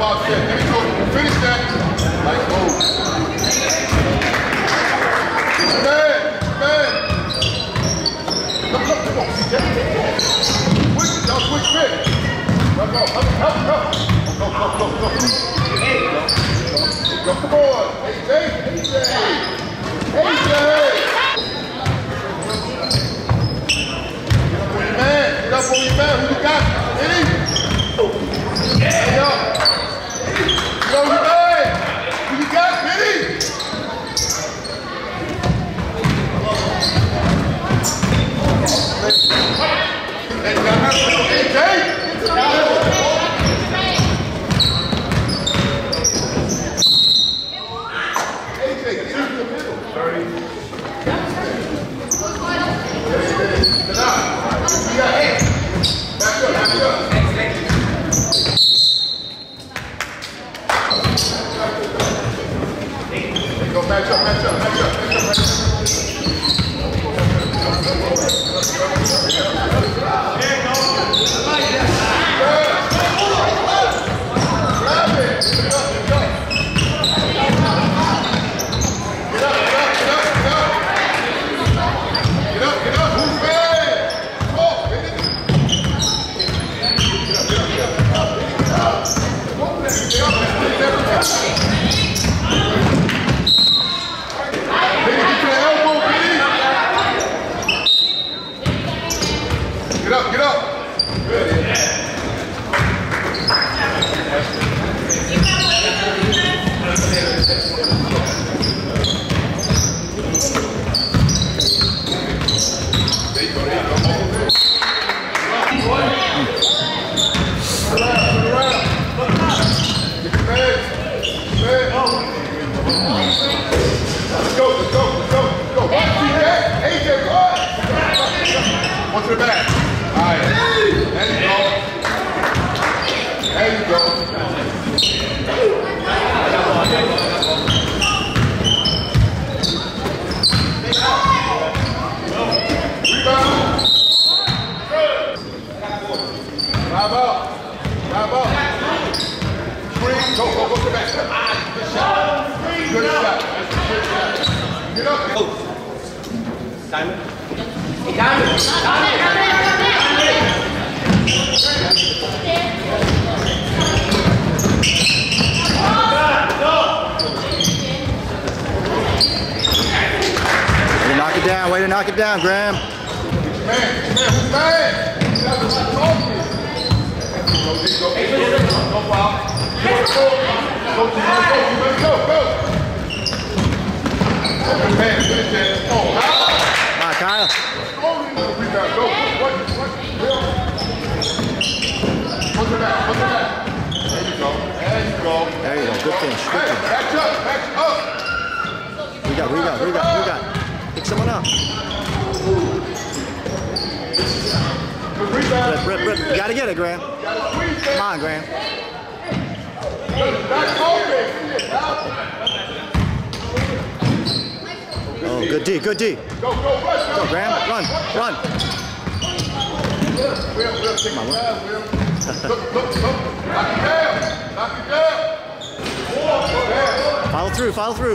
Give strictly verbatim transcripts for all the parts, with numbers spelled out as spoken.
Bob said. Give it to him. Finish that. Nice move. Get your man. Get your man. Look, look, come on, C J. Quick, y'all quick fit. Go, go, help, help, help. Go, go, go, go. Hey, go. Go, come on. A J, A J. A J. Get up on your man, who you got? Eddie? Hey, up. Yo, you man. Who you got, Eddie? Hey, you got A J? A J, get into the middle. Sorry. Get up. You got eight. Back up, back up. Go back up, back up, back up, back up, back up. There you go. I like that. Grab it. Get up, get up. Get up, get up, get up, get up. Get up, get up. Who's ready? Oh, get it. Get up, get up, get up. Get up. Get up. Get up, get up. Good. There you go, there you go. Turn around, turn around. Get your legs. Legs. Let's go, let's go, let's go, let's go. A J, go. One to the back. All right. There you go. There you go. Rebound. Drive up. Drive up. Screen. Go, go, go to the back. Good shot. Good shot. Good shot. Get up. Diamond. Hey, Diamond. Diamond. Way to knock it down, way to knock it down, Graham. Man, man, who's man? That's what I'm talking. Go, go, go, no foul. Go, go, go, go, go, go. Man, finish that. Oh, come on, Kyle. Oh, rebound, go. What, what, Bill? Put it back, put it back. There you go, there you go. There you go, good finish, good finish. Back up, back up. We got, we got, we got, we got. Pick someone up. Rip, rip, rip. You gotta get it, Graham. Come on, Graham. Oh, good D, good D. Go, go, run, Go, Graham, run, run. Will, Will, take my time, Will. Look, look, look. Knock it down. Knock it down. Follow through, follow through.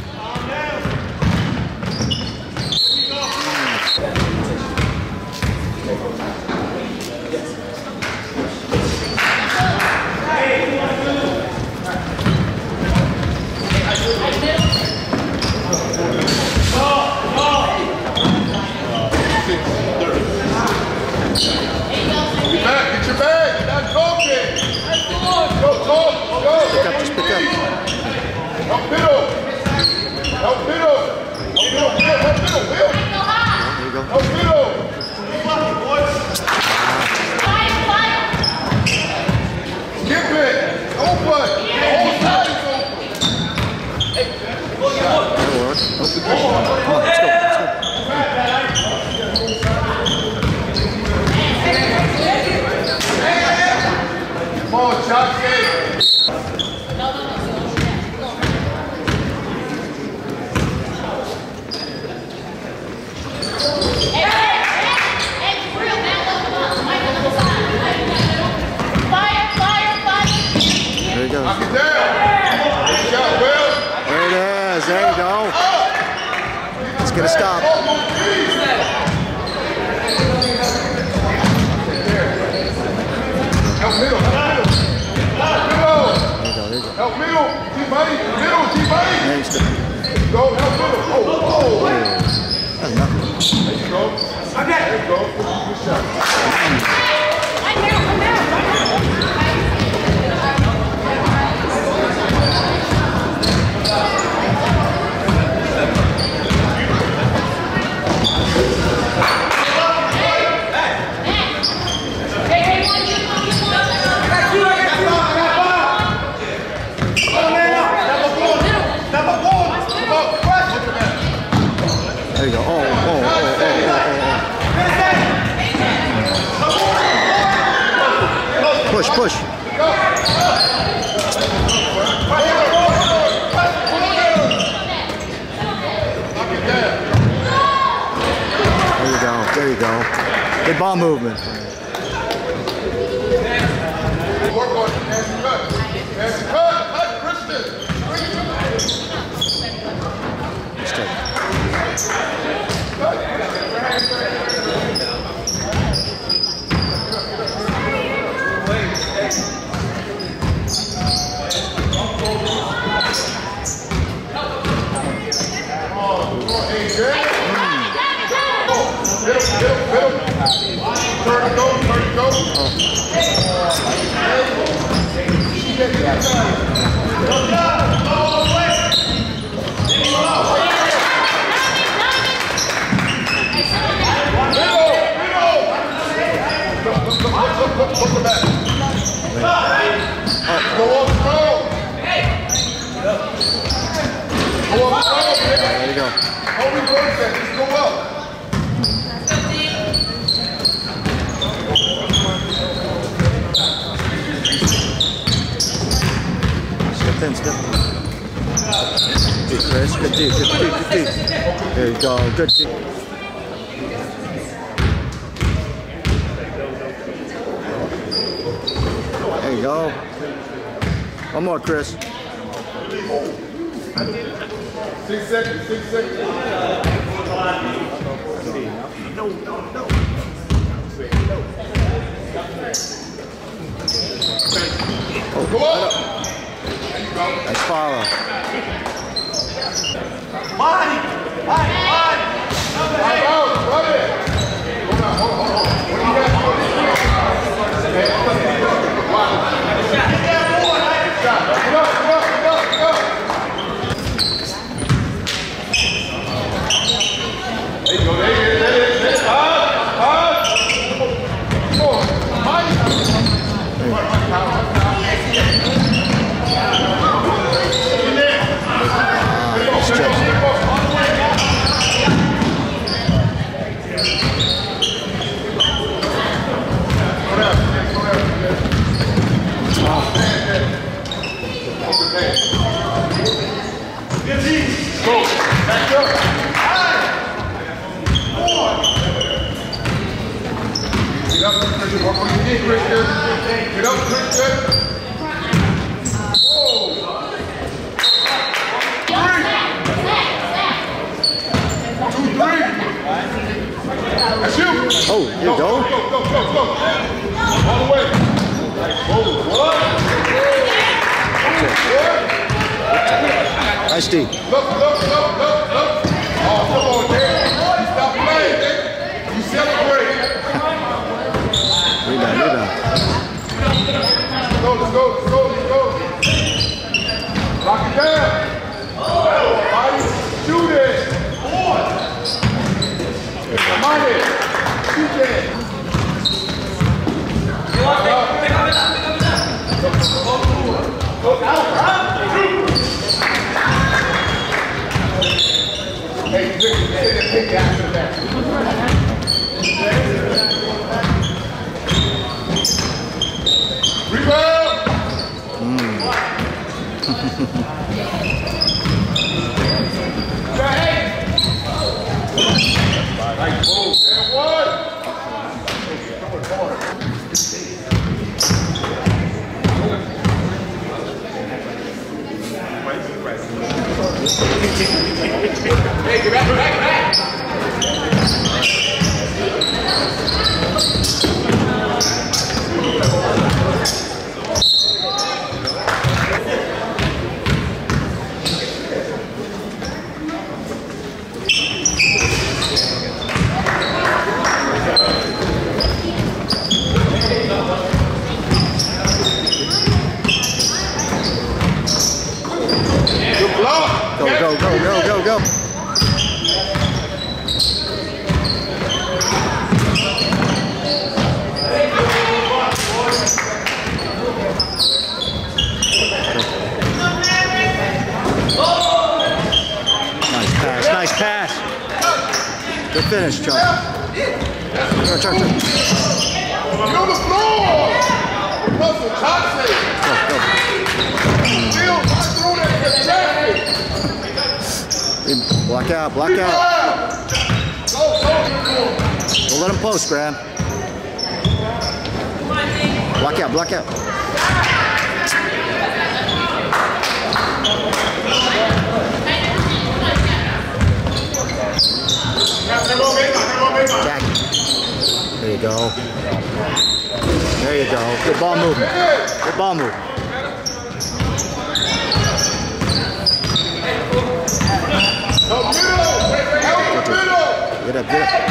Get back, get your bag. You're not talking. Go, go, go. Pick up, just pick up. Help middle. Help middle. Help middle, Will. Help middle, Will. There you go. Help middle. Skip it. Open. The whole side is open. That'll work. Come on, let's go, let's go. Come on, shot safe. There you go. Help middle. T-Buddy. Middle. T-Buddy. Thanks to Go. Help middle. Oh, oh. That's nothing. There you go. There you go. Good shot. Right now, come down. There you go. Oh, oh, oh, oh, oh, oh. Push, push. There you go. There you go. Good ball movement. Work on it. Pass and cut. Pass and cut. Cut, Christian. Straight. Turn it go, turn it go. Look at that. Go up strong. Go up strong. There you go. How we work that? Just go up. Step in, step in. Good, Chris. Good D, good D, good D. There you go. Good D. There you go. One more, Chris. Six seconds, six seconds. No, no, no. Go up. There you go. Nice follow. Body. Body. Body. Out, out. Run it. Hold on, hold on, hold on. What do you got? Hey, I'm gonna get up. Get that boy. Get up, get up, get up, get up. There you go, there you go, there you go. Hard, hard. Come on, body. Go, back up. Get up, Christian. Work on your knee, Christian. Get up, Christian. Whoa. Three. Two, three. That's you. Oh, here you go. Go, go, go, go, go. All the way. Whoa, what? Nice D. Look, look, look, look, look. Oh, come on, Dan. Stop playing, Dan. You celebrate. Rebound, rebound. Let's go, let's go, let's go, let's go. Lock it down. Body, shoot it. Come on in. Shoot it. Go out, right? Hey, Vic, take that after that. Rebound! Nice move. And one. Hey, get back, back, back. Good finish, Chuck. Chuck, Chuck, Chuck. Get on the floor! Russell, Chauncey! Go, go. Still, right through that traffic! Block out, block out. Go, go! Don't let him post, Graham. Block out, block out. Jackie. There you go. There you go. Good ball movement. Good ball movement. Get up, get up.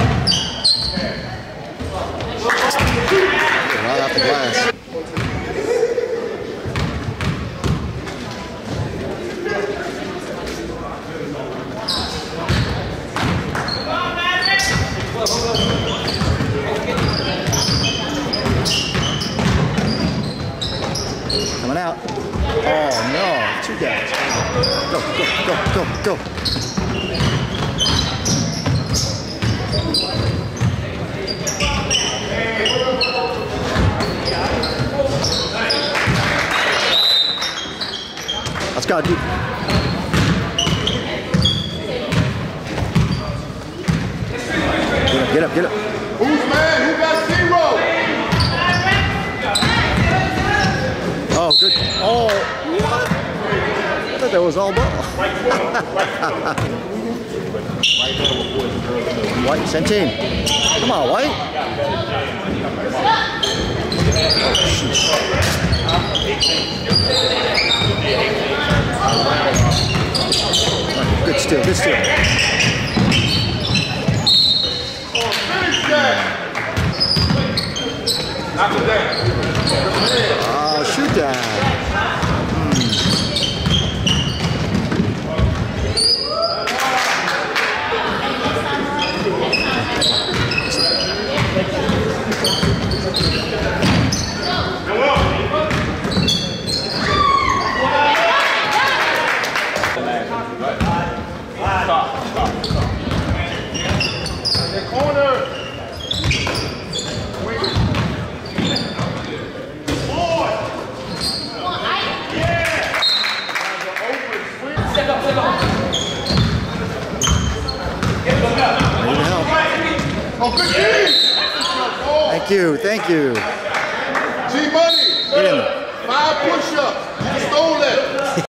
Right off the glass. Coming out. Oh no, two guys. Go, go, go, go, go. Let's go, dude. Get up, get up, get up. Who's man? Who got zero? Oh, good. Oh, what? I thought that was all ball. White, same team. Come on, White. Oh, shoot. Good steal, good steal. Oh, shoot that. Thank you, thank you. G-Money, Get in there. five push-ups. You stole that.